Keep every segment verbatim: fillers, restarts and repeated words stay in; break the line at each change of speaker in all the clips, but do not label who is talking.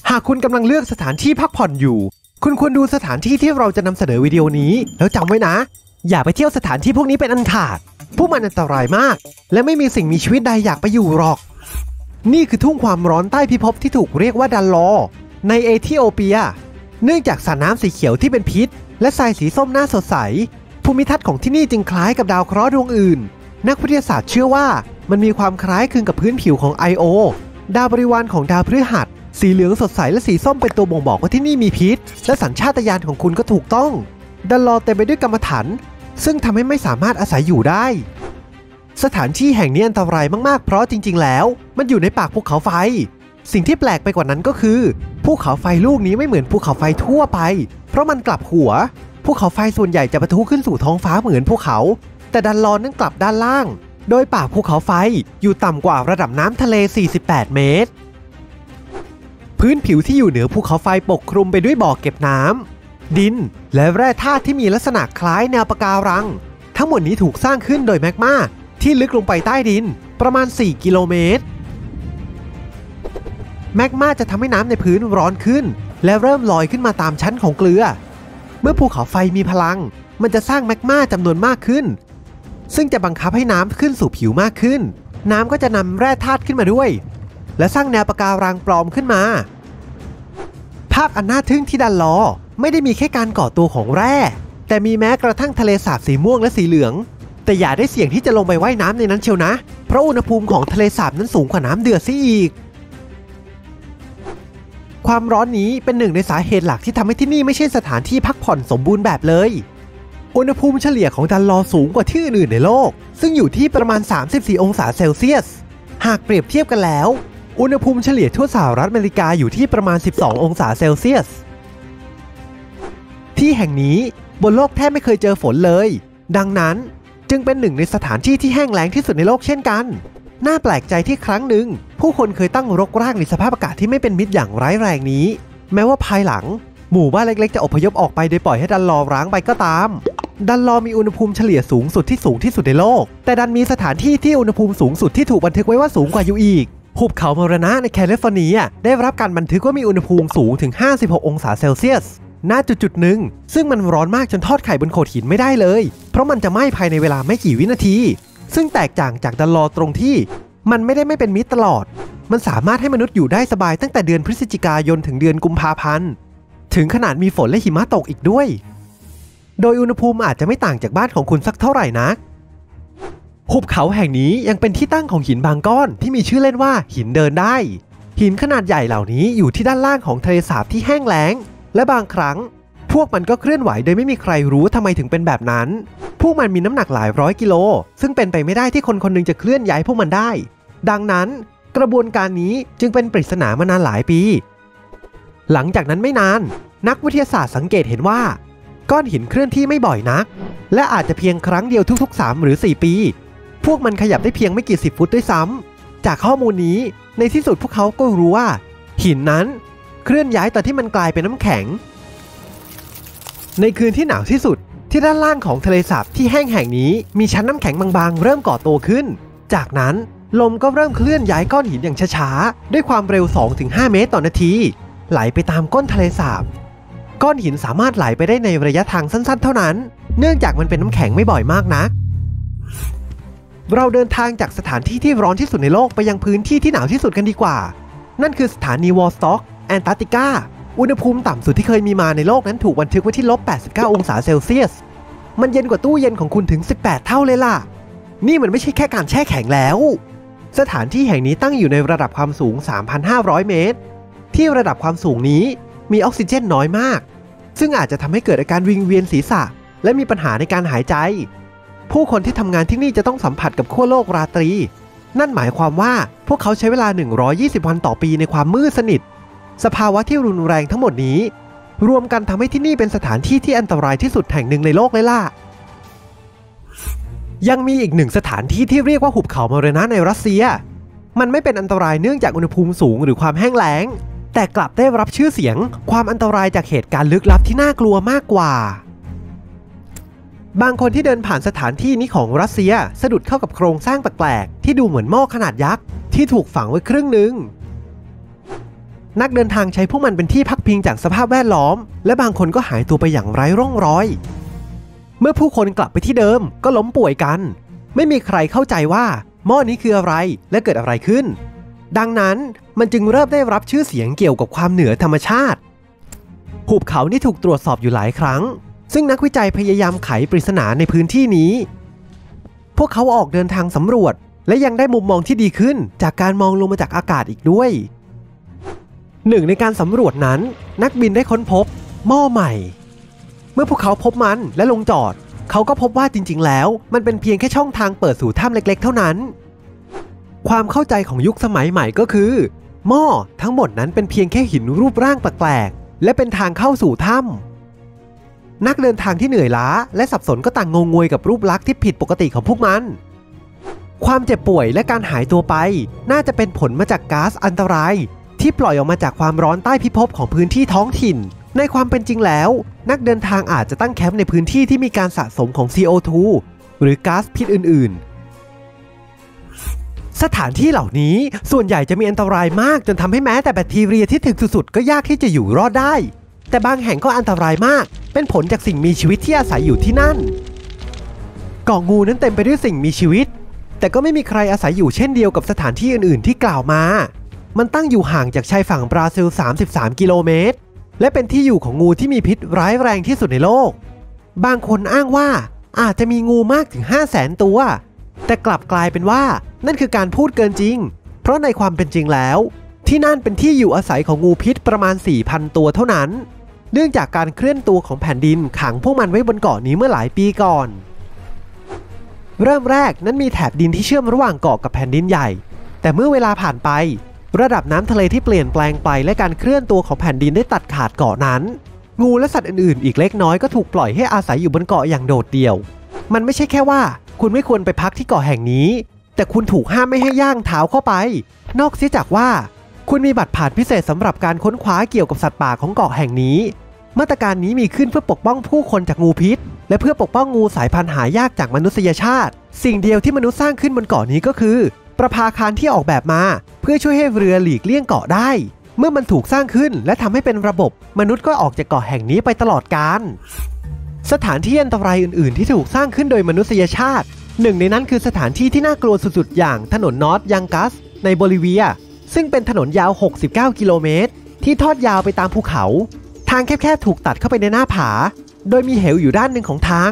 หากคุณกำลังเลือกสถานที่พักผ่อนอยู่คุณควรดูสถานที่ที่เราจะนำเสนอวิดีโอนี้แล้วจำไว้นะอย่าไปเที่ยวสถานที่พวกนี้เป็นอันขาดพวกมันอันตรายมากและไม่มีสิ่งมีชีวิตใดอยากไปอยู่หรอกนี่คือทุ่งความร้อนใต้พิภพที่ถูกเรียกว่าดันลอในเอธิโอเปียเนื่องจากสระน้ำสีเขียวที่เป็นพิษและทรายสีส้มน่าสดใสภูมิทัศน์ของที่นี่จึงคล้ายกับดาวเคราะห์ดวงอื่นนักวิทยาศาสตร์เชื่อว่ามันมีความคล้ายคลึงกับพื้นผิวของ ไอ โอ ดาวบริวารของดาวพฤหัสสีเหลืองสดใสและสีส้มเป็นตัวบ่งบอกว่าที่นี่มีพิษและสัญชาตญาณของคุณก็ถูกต้องดันลอเต็มไปด้วยกรรมฐานซึ่งทำให้ไม่สามารถอาศัยอยู่ได้สถานที่แห่งนี้อันตรายมากๆเพราะจริงๆแล้วมันอยู่ในปากภูเขาไฟสิ่งที่แปลกไปกว่านั้นก็คือภูเขาไฟลูกนี้ไม่เหมือนภูเขาไฟทั่วไปเพราะมันกลับหัวภูเขาไฟส่วนใหญ่จะปะทุขึ้นสู่ท้องฟ้าเหมือนภูเขาแต่ดันลอนั้นกลับด้านล่างโดยปากภูเขาไฟอยู่ต่ำกว่าระดับน้ำทะเลสี่สิบแปดเมตรพื้นผิวที่อยู่เหนือภูเขาไฟปกคลุมไปด้วยบ่อเก็บน้ำดินและแร่ธาตุที่มีลักษณะคล้ายแนวปะการังทั้งหมดนี้ถูกสร้างขึ้นโดยแมกมาที่ลึกลงไปใต้ดินประมาณสี่กิโลเมตรแมกมาจะทำให้น้ำในพื้นร้อนขึ้นและเริ่มลอยขึ้นมาตามชั้นของเกลือเมื่อภูเขาไฟมีพลังมันจะสร้างแมกมาจำนวนมากขึ้นซึ่งจะบังคับให้น้ำขึ้นสู่ผิวมากขึ้นน้ำก็จะนำแร่ธาตุขึ้นมาด้วยและสร้างแนวปะการังปลอมขึ้นมาภาพอันน่าทึ่งที่ดันลอไม่ได้มีแค่การก่อตัวของแร่แต่มีแม้กระทั่งทะเลสาบสีม่วงและสีเหลืองแต่อย่าได้เสี่ยงที่จะลงไปว่ายน้ำในนั้นเชียวนะเพราะอุณหภูมิของทะเลสาบนั้นสูงกว่าน้ำเดือดซะอีกความร้อนนี้เป็นหนึ่งในสาเหตุหลักที่ทำให้ที่นี่ไม่ใช่สถานที่พักผ่อนสมบูรณ์แบบเลยอุณหภูมิเฉลี่ยของดันลอสูงกว่าที่อื่นๆในโลกซึ่งอยู่ที่ประมาณสามสิบสี่องศาเซลเซียสหากเปรียบเทียบกันแล้วอุณหภูมิเฉลี่ยทั่วสหรัฐอเมริกาอยู่ที่ประมาณสิบสององศาเซลเซียสที่แห่งนี้บนโลกแทบไม่เคยเจอฝนเลยดังนั้นจึงเป็นหนึ่งในสถานที่ที่แห้งแล้งที่สุดในโลกเช่นกันน่าแปลกใจที่ครั้งหนึ่งผู้คนเคยตั้งรกรากในสภาพอากาศที่ไม่เป็นมิตรอย่างร้ายแรงนี้แม้ว่าภายหลังหมู่บ้านเล็กๆจะอพยพออกไปโดยปล่อยให้ดันลอร้างไปก็ตามดันลอมีอุณหภูมิเฉลี่ยสูงสุดที่สูงที่สุดในโลกแต่ดันมีสถานที่ที่อุณหภูมิสูงสุดที่ถูกบันทึกไว้ว่าสูงกว่าอยู่อีกหุบเขามรณะในแคลิฟอร์เนียได้รับการบันทึกว่ามีอุณหภูมิสูงถึงห้าสิบหกองศาเซลเซียสณจุดจุดหนึ่งซึ่งมันร้อนมากจนทอดไข่บนโขดหินไม่ได้เลยเพราะมันจะไหม้ภายในเวลาไม่กี่วินาทีซึ่งแตกต่างจากดันลอตรงที่มันไม่ได้ไม่เป็นมิตรตลอดมันสามารถให้มนุษย์อยู่ได้สบายตั้งแต่เดือนพฤศจิกายนถึงเดือนกุมภาพันธ์ถึงขนาดมีฝนและหิมะตกอีกด้วยโดยอุณหภูมิอาจจะไม่ต่างจากบ้านของคุณสักเท่าไหร่นักหุบเขาแห่งนี้ยังเป็นที่ตั้งของหินบางก้อนที่มีชื่อเล่นว่าหินเดินได้หินขนาดใหญ่เหล่านี้อยู่ที่ด้านล่างของทะเลสาบที่แห้งแล้งและบางครั้งพวกมันก็เคลื่อนไหวโดยไม่มีใครรู้ทำไมถึงเป็นแบบนั้นพวกมันมีน้ำหนักหลายร้อยกิโลซึ่งเป็นไปไม่ได้ที่คนคนหนึ่งจะเคลื่อนย้ายพวกมันได้ดังนั้นกระบวนการนี้จึงเป็นปริศนามานานหลายปีหลังจากนั้นไม่นานนักวิทยาศาสตร์สังเกตเห็นว่าก้อนหินเคลื่อนที่ไม่บ่อยนักและอาจจะเพียงครั้งเดียวทุกๆสามหรือสี่ปีพวกมันขยับได้เพียงไม่กี่สิบฟุตด้วยซ้ำจากข้อมูลนี้ในที่สุดพวกเขาก็รู้ว่าหินนั้นเคลื่อนย้ายตอนที่มันกลายเป็นน้ำแข็งในคืนที่หนาวที่สุดที่ด้านล่างของทะเลสาบที่แห้งแห่งนี้มีชั้นน้ำแข็งบางๆเริ่มก่อตัวขึ้นจากนั้นลมก็เริ่มเคลื่อนย้ายก้อนหินอย่างช้าๆด้วยความเร็ว สองถึงห้า เมตรต่อนาทีไหลไปตามก้นทะเลสาบก้อนหินสามารถไหลไปได้ในระยะทางสั้นๆเท่านั้นเนื่องจากมันเป็นน้ำแข็งไม่บ่อยมากนักเราเดินทางจากสถานที่ที่ร้อนที่สุดในโลกไปยังพื้นที่ที่หนาวที่สุดกันดีกว่านั่นคือสถานีวอลสต็อกแอนตาร์กติกาอุณหภูมิต่ำสุดที่เคยมีมาในโลกนั้นถูกบันทึกไว้ที่ลบแปดสิบเก้าองศาเซลเซียสมันเย็นกว่าตู้เย็นของคุณถึงสิบแปดเท่าเลยล่ะนี่มันไม่ใช่แค่การแช่แข็งแล้วสถานที่แห่งนี้ตั้งอยู่ในระดับความสูง สามพันห้าร้อย เมตรที่ระดับความสูงนี้มีออกซิเจนน้อยมากซึ่งอาจจะทำให้เกิดอาการวิงเวียนศีรษะและมีปัญหาในการหายใจผู้คนที่ทำงานที่นี่จะต้องสัมผัสกับขั้วโลกราตรีนั่นหมายความว่าพวกเขาใช้เวลาหนึ่งร้อยยี่สิบวันต่อปีในความมืดสนิทสภาวะที่รุนแรงทั้งหมดนี้รวมกันทำให้ที่นี่เป็นสถานที่ที่อันตรายที่สุดแห่งหนึ่งในโลกเลยล่ะยังมีอีกหนึ่งสถานที่ที่เรียกว่าหุบเขามรณะในรัสเซียมันไม่เป็นอันตรายเนื่องจากอุณหภูมิสูงหรือความแห้งแล้งแต่กลับได้รับชื่อเสียงความอันตรายจากเหตุการณ์ลึกลับที่น่ากลัวมากกว่าบางคนที่เดินผ่านสถานที่นี้ของรัสเซียสะดุดเข้ากับโครงสร้างแปลกๆที่ดูเหมือนหม้อขนาดยักษ์ที่ถูกฝังไว้ครึ่งหนึ่งนักเดินทางใช้พวกมันเป็นที่พักพิงจากสภาพแวดล้อมและบางคนก็หายตัวไปอย่างไร้ร่องรอยเมื่อผู้คนกลับไปที่เดิมก็ล้มป่วยกันไม่มีใครเข้าใจว่าหม้อนี้คืออะไรและเกิดอะไรขึ้นดังนั้นมันจึงเริ่มได้รับชื่อเสียงเกี่ยวกับความเหนือธรรมชาติหุบเขานี่ถูกตรวจสอบอยู่หลายครั้งซึ่งนักวิจัยพยายามไขปริศนาในพื้นที่นี้พวกเขาออกเดินทางสำรวจและยังได้มุมมองที่ดีขึ้นจากการมองลงมาจากอากาศอีกด้วยหนึ่งในการสำรวจนั้นนักบินได้ค้นพบหม้อใหม่เมื่อพวกเขาพบมันและลงจอดเขาก็พบว่าจริงๆแล้วมันเป็นเพียงแค่ช่องทางเปิดสู่ถ้ำเล็กๆเท่านั้นความเข้าใจของยุคสมัยใหม่ก็คือหม้อทั้งหมดนั้นเป็นเพียงแค่หินรูปร่างแปลกๆและเป็นทางเข้าสู่ถ้ำนักเดินทางที่เหนื่อยล้าและสับสนก็ต่างงงงวยกับรูปลักษณ์ที่ผิดปกติของพวกมันความเจ็บป่วยและการหายตัวไปน่าจะเป็นผลมาจากก๊าซอันตรายที่ปล่อยออกมาจากความร้อนใต้พิภพของพื้นที่ท้องถิ่นในความเป็นจริงแล้วนักเดินทางอาจจะตั้งแคมป์ในพื้นที่ที่มีการสะสมของ ซี โอ ทู หรือก๊าซพิษอื่นๆสถานที่เหล่านี้ส่วนใหญ่จะมีอันตรายมากจนทำให้แม้แต่แบคทีเรียที่ถึกสุดๆก็ยากที่จะอยู่รอดได้แต่บางแห่งก็อันตรายมากเป็นผลจากสิ่งมีชีวิตที่อาศัยอยู่ที่นั่นเกาะงูนั้นเต็มไปด้วยสิ่งมีชีวิตแต่ก็ไม่มีใครอาศัยอยู่เช่นเดียวกับสถานที่อื่นๆที่กล่าวมามันตั้งอยู่ห่างจากชายฝั่งบราซิลสามสิบสามกิโลเมตรและเป็นที่อยู่ของงูที่มีพิษร้ายแรงที่สุดในโลกบางคนอ้างว่าอาจจะมีงูมากถึง ห้าแสน ตัวแต่กลับกลายเป็นว่านั่นคือการพูดเกินจริงเพราะในความเป็นจริงแล้วที่นั่นเป็นที่อยู่อาศัยของงูพิษประมาณ สี่พัน ตัวเท่านั้นเนื่องจากการเคลื่อนตัวของแผ่นดินขังพวกมันไว้บนเกาะนี้เมื่อหลายปีก่อนเริ่มแรกนั้นมีแถบดินที่เชื่อมระหว่างเกาะกับแผ่นดินใหญ่แต่เมื่อเวลาผ่านไประดับน้ำทะเลที่เปลี่ยนแปลงไปและการเคลื่อนตัวของแผ่นดินได้ตัดขาดเกาะนั้นงูและสัตว์อื่นๆอีกเล็กน้อยก็ถูกปล่อยให้อาศัยอยู่บนเกาะอย่างโดดเดี่ยวมันไม่ใช่แค่ว่าคุณไม่ควรไปพักที่เกาะแห่งนี้แต่คุณถูกห้ามไม่ให้ย่างเท้าเข้าไปนอกเสียจากว่าคุณมีบัตรผ่านพิเศษสำหรับการค้นคว้าเกี่ยวกับสัตว์ป่าของเกาะแห่งนี้มาตรการนี้มีขึ้นเพื่อปกป้องผู้คนจากงูพิษและเพื่อปกป้องงูสายพันธุ์หายากจากมนุษยชาติสิ่งเดียวที่มนุษย์สร้างขึ้นบนเกาะนี้ก็คือประภาคารที่ออกแบบมาเพื่อช่วยให้เรือหลีกเลี่ยงเกาะได้เมื่อมันถูกสร้างขึ้นและทำให้เป็นระบบมนุษย์ก็ออกจากเกาะแห่งนี้ไปตลอดกาลสถานที่อันตรายอื่นๆที่ถูกสร้างขึ้นโดยมนุษยชาติหนึ่งในนั้นคือสถานที่ที่น่ากลัวสุดๆอย่างถนนนอร์ทยังกัสในโบลิเวียซึ่งเป็นถนนยาวหกสิบเก้ากิโลเมตรที่ทอดยาวไปตามภูเขาทางแคบๆถูกตัดเข้าไปในหน้าผาโดยมีเหวอยู่ด้านหนึ่งของทาง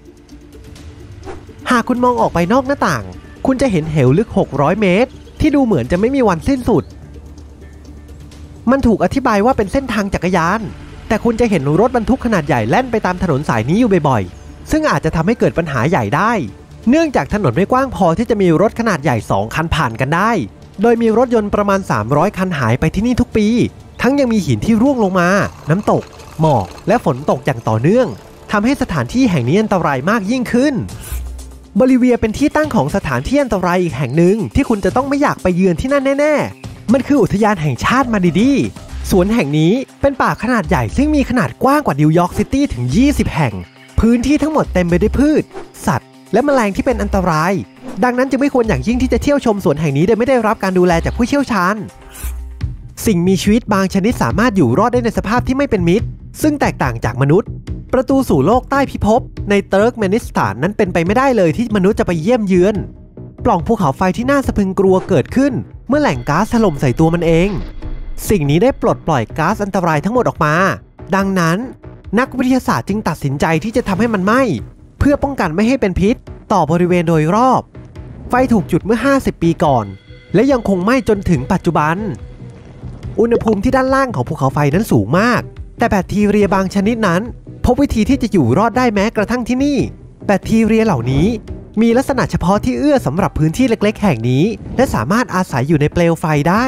หากคุณมองออกไปนอกหน้าต่างคุณจะเห็นเหวลึกหกร้อยเมตรที่ดูเหมือนจะไม่มีวันสิ้นสุดมันถูกอธิบายว่าเป็นเส้นทางจักรยานแต่คุณจะเห็นรถบรรทุกขนาดใหญ่แล่นไปตามถนนสายนี้อยู่บ่อยๆซึ่งอาจจะทำให้เกิดปัญหาใหญ่ได้เนื่องจากถนนไม่กว้างพอที่จะมีรถขนาดใหญ่สองคันผ่านกันได้โดยมีรถยนต์ประมาณสามร้อยคันหายไปที่นี่ทุกปีทั้งยังมีหินที่ร่วงลงมาน้ำตกหมอกและฝนตกอย่างต่อเนื่องทำให้สถานที่แห่งนี้อันตรายมากยิ่งขึ้นโบลิเวียเป็นที่ตั้งของสถานที่อันตรายอีกแห่งหนึ่งที่คุณจะต้องไม่อยากไปเยือนที่นั่นแน่ๆมันคืออุทยานแห่งชาติมาดิดีสวนแห่งนี้เป็นป่าขนาดใหญ่ซึ่งมีขนาดกว้างกว่านิวยอร์กซิตี้ถึงยี่สิบแห่งพื้นที่ทั้งหมดเต็มไปด้วยพืชสัตว์และแมลงที่เป็นอันตรายดังนั้นจึงไม่ควรอย่างยิ่งที่จะเที่ยวชมสวนแห่งนี้โดยไม่ได้รับการดูแลจากผู้เชี่ยวชาญสิ่งมีชีวิตบางชนิดสามารถอยู่รอดได้ในสภาพที่ไม่เป็นมิตรซึ่งแตกต่างจากมนุษย์ประตูสู่โลกใต้พิภพในเติร์กเมนิสถานนั้นเป็นไปไม่ได้เลยที่มนุษย์จะไปเยี่ยมเยือนปล่องภูเขาไฟที่น่าสะพรึงกลัวเกิดขึ้นเมื่อแหล่งก๊าซถล่มใส่ตัวมันเองสิ่งนี้ได้ปลดปล่อยก๊าซอันตรายทั้งหมดออกมาดังนั้นนักวิทยาศาสตร์จึงตัดสินใจที่จะทำให้มันไหม้เพื่อป้องกันไม่ให้เป็นพิษต่อบริเวณโดยรอบไฟถูกจุดเมื่อห้าสิบปีก่อนและยังคงไหม้จนถึงปัจจุบันอุณหภูมิที่ด้านล่างของภูเขาไฟนั้นสูงมากแต่แบคทีเรียบางชนิดนั้นพบวิธีที่จะอยู่รอดได้แม้กระทั่งที่นี่แบคทีเรียเหล่านี้มีลักษณะเฉพาะที่เอื้อสำหรับพื้นที่เล็กๆแห่งนี้และสามารถอาศัยอยู่ในเปลวไฟได้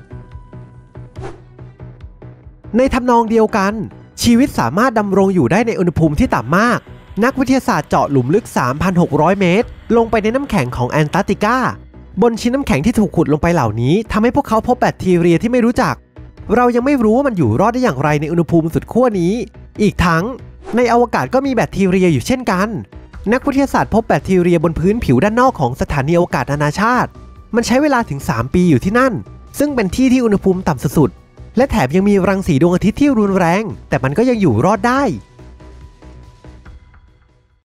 ในทำนองเดียวกันชีวิตสามารถดำรงอยู่ได้ในอุณหภูมิที่ต่ำมากนักวิทยาศาสตร์เจาะหลุมลึก สามพันหกร้อย เมตรลงไปในน้ำแข็งของแอนตาร์กติกาบนชิ้นน้ำแข็งที่ถูกขุดลงไปเหล่านี้ทำให้พวกเขาพบแบคทีเรียที่ไม่รู้จักเรายังไม่รู้ว่ามันอยู่รอดได้อย่างไรในอุณหภูมิสุดขั้วนี้อีกทั้งในอวกาศก็มีแบคทีเรียอยู่เช่นกันนักวิทยาศาสตร์พบแบคทีเรียบนพื้นผิวด้านนอกของสถานีอวกาศนานาชาติมันใช้เวลาถึงสามปีอยู่ที่นั่นซึ่งเป็นที่ที่อุณหภูมิต่ำสุดและแถมยังมีรังสีดวงอาทิตย์ที่รุนแรงแต่มันก็ยังอยู่รอดได้